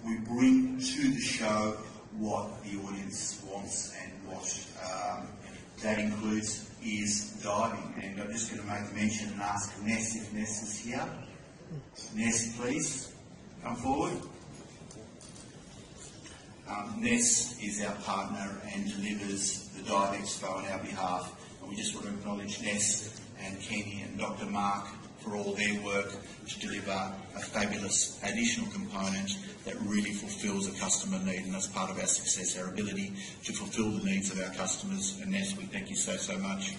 we bring to the show what the audience wants, and what that includes is diving. And I'm just going to make a mention and ask Ness if Ness is here. Ness, please come forward. Ness is our partner and delivers the Dive Expo on our behalf, and we just want to acknowledge Ness and Kenny and Dr. Mark for all their work to deliver a fabulous additional component that really fulfills a customer need, and that's part of our success, our ability to fulfil the needs of our customers. And Ness, we thank you so, so much.